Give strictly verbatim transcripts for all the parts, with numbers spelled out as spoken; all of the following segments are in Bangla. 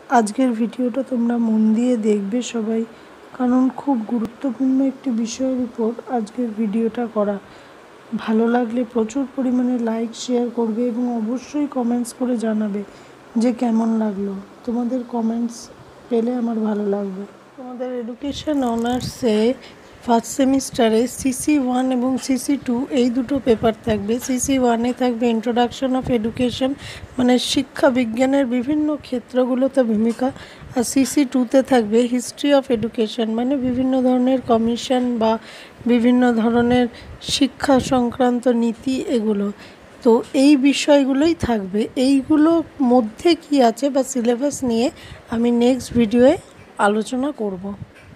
আজকের ভিডিওটা তোমরা মন দিয়ে দেখবে সবাই, কারণ খুব গুরুত্বপূর্ণ একটি বিষয়ের উপর আজকের ভিডিওটা করা। ভালো লাগলে প্রচুর পরিমাণে লাইক শেয়ার করবে এবং অবশ্যই কমেন্টস করে জানাবে যে কেমন লাগলো। তোমাদের কমেন্টস পেলে আমার ভালো লাগবে। তোমাদের এডুকেশন অনার্সে ফার্স্ট সেমিস্টারে সিসি ওয়ান এবং সিসি টু এই দুটো পেপার থাকবে। সিসি ওয়ানে থাকবে ইন্ট্রোডাকশন অফ এডুকেশন, মানে শিক্ষা বিজ্ঞানের বিভিন্ন ক্ষেত্রগুলোতে ভূমিকা, আর সিসি টুতে থাকবে হিস্ট্রি অফ এডুকেশন, মানে বিভিন্ন ধরনের কমিশন বা বিভিন্ন ধরনের শিক্ষা সংক্রান্ত নীতি এগুলো। তো এই বিষয়গুলোই থাকবে। এইগুলোর মধ্যে কি আছে বা সিলেবাস নিয়ে আমি নেক্সট ভিডিওয়ে আলোচনা করব।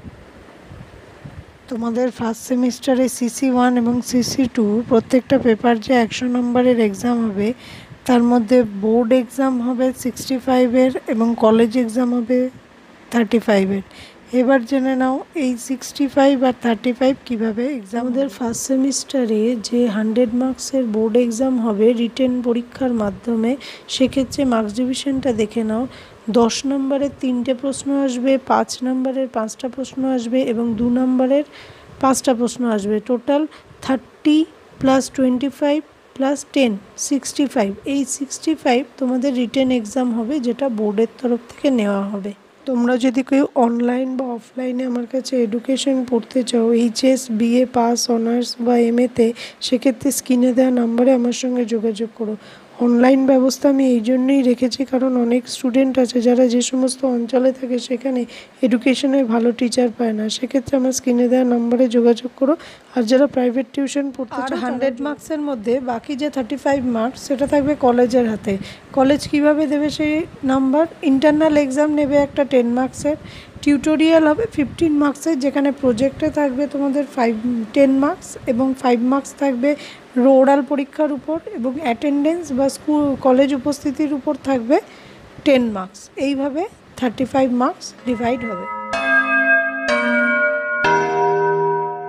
তোমাদের ফার্স্ট সেমিস্টারে সিসি ওয়ান এবং সিসি টু প্রত্যেকটা পেপার যে একশো নম্বরের এক্সাম হবে, তার মধ্যে বোর্ড এক্সাম হবে সিক্সটি ফাইভের এবং কলেজ এক্সাম হবে থার্টি ফাইভের। এবার জেনে নাও এই সিক্সটি ফাইভ আর থার্টি ফাইভ কীভাবে এক্সাম। আমাদের ফার্স্ট সেমিস্টারে যে হান্ড্রেড মার্কসের বোর্ড এক্সাম হবে রিটেন পরীক্ষার মাধ্যমে, সেক্ষেত্রে মার্কস ডিভিশনটা দেখে নাও। দশ নম্বরের তিনটে প্রশ্ন আসবে, পাঁচ নম্বরের পাঁচটা প্রশ্ন আসবে এবং দু নম্বরের পাঁচটা প্রশ্ন আসবে। Total thirty plus twenty five plus ten sixty five. এই সিক্সটি ফাইভ তোমাদের রিটেন এক্সাম হবে, যেটা বোর্ডের তরফ থেকে নেওয়া হবে। তোমরা যদি কেউ অনলাইন বা অফলাইনে আমার কাছে এডুকেশন পড়তে চাও, এইচএস বিএ পাস অনার্স বা এমএতে, সেক্ষেত্রে স্ক্রিনে দেওয়া নাম্বারে আমার সঙ্গে যোগাযোগ করো। অনলাইন ব্যবস্থা আমি এই জন্যই রেখেছি কারণ অনেক স্টুডেন্ট আছে যারা যে সমস্ত অঞ্চলে থাকে সেখানে এডুকেশনের ভালো টিচার পায় না। সেক্ষেত্রে আমার স্ক্রিনে দেওয়া নাম্বারে যোগাযোগ করো। আর যারা প্রাইভেট টিউশন পড়তে চায়, হান্ড্রেড মার্কসের মধ্যে বাকি যে থার্টি ফাইভ মার্কস সেটা থাকবে কলেজের হাতে। কলেজ কিভাবে দেবে সেই নাম্বার? ইন্টারনাল এক্সাম নেবে একটা টেন মার্কসের, টিউটোরিয়াল হবে ফিফটিন মার্কসের, যেখানে প্রজেক্টে থাকবে তোমাদের ফাইভ টেন মার্কস এবং ফাইভ মার্কস থাকবে ওরাল পরীক্ষার উপর, এবং অ্যাটেন্ডেন্স বা স্কুল কলেজ উপস্থিতির উপর থাকবে টেন মার্কস। এইভাবে থার্টি ফাইভ মার্কস ডিভাইড হবে।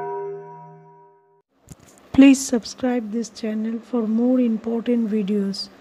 Please subscribe this channel for more important videos.